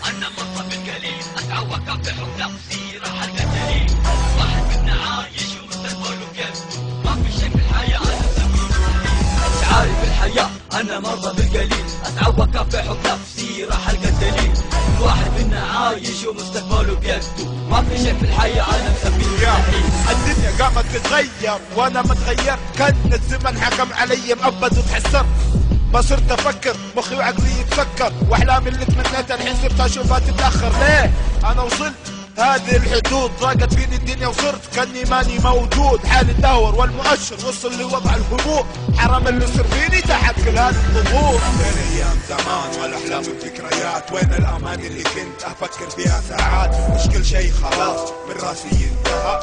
أنا مرة بالقليل أسعى وأكافح بنفسي راح ألقى دليل. واحد منا عايش ومستقبله كيف ما في شيء في الحياة أنا مسويه مستحيل. شعاري في الحياة أنا مرة بالقليل أسعى وأكافح بنفسي راح ألقى دليل. واحد منا عايش ومستقبله بيده ما في شيء في الحياة أنا مسويه مستحيل. الدنيا قامت تتغير وانا متغير، كان الزمن حكم علي مأبد وتحسرت، ما صرت افكر مخي وعقلي يتسكر، واحلامي اللي تمنيتها الحين صرت اشوفها تتاخر. ليه انا وصلت هذه الحدود؟ ضاقت فيني الدنيا وصرت كاني ماني موجود، حالي تدهور والمؤشر وصل لوضع الهبوط، حرام اللي صار فيني تحت كل هذه الضغوط. وين ايام زمان والاحلام والذكريات؟ وين الامان اللي كنت افكر فيها ساعات؟ مش كل شيء خلاص من راسي انتهى،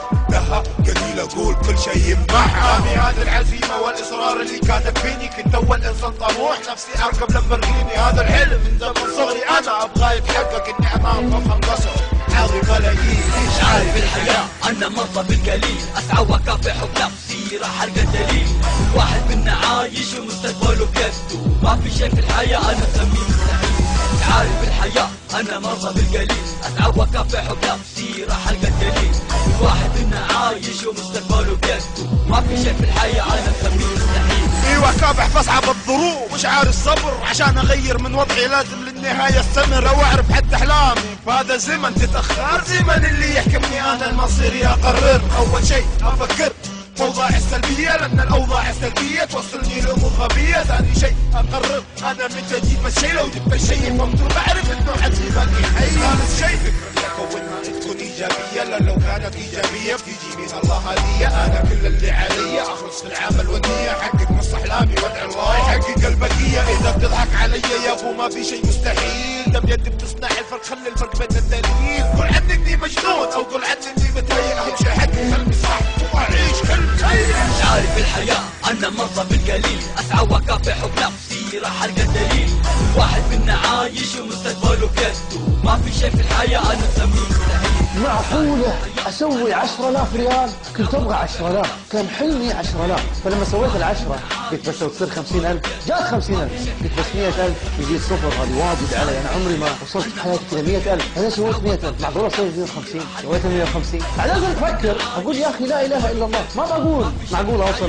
قليل اقول كل شيء يمحى. هذه العزيمه والاصرار اللي كاتب فيني، كنت اول انسان طموح نفسي اركب لامبورجيني، هذا الحلم من زمن صغري انا ابغى يتحقق، اني انام فخم قصر حاضي ملايين. شعاري في الحياة أنا مرة بالقليل أسعى وأكافح بنفسي راح ألقى دليل. واحد منا عايش ومستقبله بيده ما في شيء في الحياة أنا مسويه مستحيل. شعاري في الحياة أنا مرة بالقليل أسعى وأكافح بنفسي راح ألقى دليل. واحد منا عايش ومستقبله بيده ما في شيء في الحياة أنا مسويه مستحيل. ايوه كافح بصعب الظروف وشعار الصبر، عشان اغير من وضعي لازم للنهاية استمر او اعرف حتى احلامي. فهذا الزمن تتأخر، زمن اللي يحكمني انا المصيري اقرر. اول شيء افكر اوضاع السلبية، لان الاوضاع السلبية توصلني لامور غبية. ثاني شيء اقرر انا متى اجيب الشيء، لو جبت الشيء فهمت وبعرف انه حتى باقي حي. ثالث شيء فكرة اكونها تكون ايجابية، لان لو كانت ايجابية بتيجي من الله هدية. انا كل اللي علي اخلص في العمل والنية، احقق نص احلامي وادعي الله يحقق البقية. اذا بتضحك علي يا ابو ما في شيء مستحيل، ده بيدي بتصنع الفرق، خلي الفرق بين الدليل. قول عني اني مجنون او قول عني اني متهيئ، اهم شيء حقي قلبي صح واعيش كل شيء. شعاري في الحياة أنا مرة بالقليل أسعى وأكافح بنفسي راح ألقى دليل. واحد منا عايش ومستقبله بيده ما في شيء في الحياة أنا مسويه مستحيل. معقولة أسوي 10,000 ريال؟ كنت أبغى 10,000، كان حلمي 10,000، فلما سويت ال10 قلت بس لو تصير 50,000 جات 50,000، قلت بس 100,000 يجي صفر، هذه واجد علي، أنا عمري ما وصلت في حياتي كذا 100,000، أنا سويت 100,000، معقولة أسوي 250؟ سويت 150، بعدين قلت أفكر أقول يا أخي لا إله إلا الله، ما بقول معقول أوصل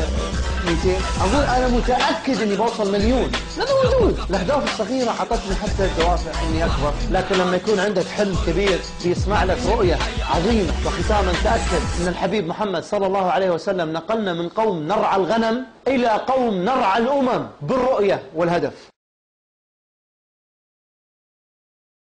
200، أقول أنا متأكد إني بوصل مليون، لأنه موجود. الأهداف الصغيرة أعطتني حتى الدوافع إني أكبر، لكن لما يكون عندك حلم كبير بيسمع لك رؤية عظيمة. وختاما تأكد أن الحبيب محمد صلى الله عليه وسلم نقلنا من قوم نرعى الغنم إلى قوم نرعى الأمم بالرؤية والهدف.